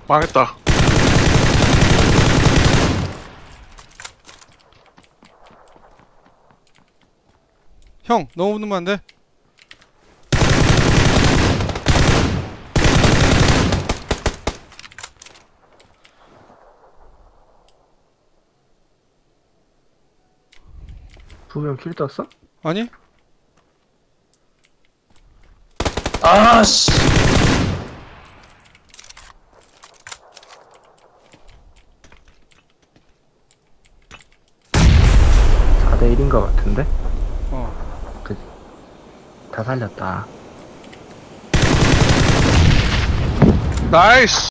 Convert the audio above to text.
망했다. 형 너무 붙으면 안 돼. 두 명 킬 떴어? 아니? 아씨. 4대1인 것 같은데? 어. 다 살렸다. 나이스.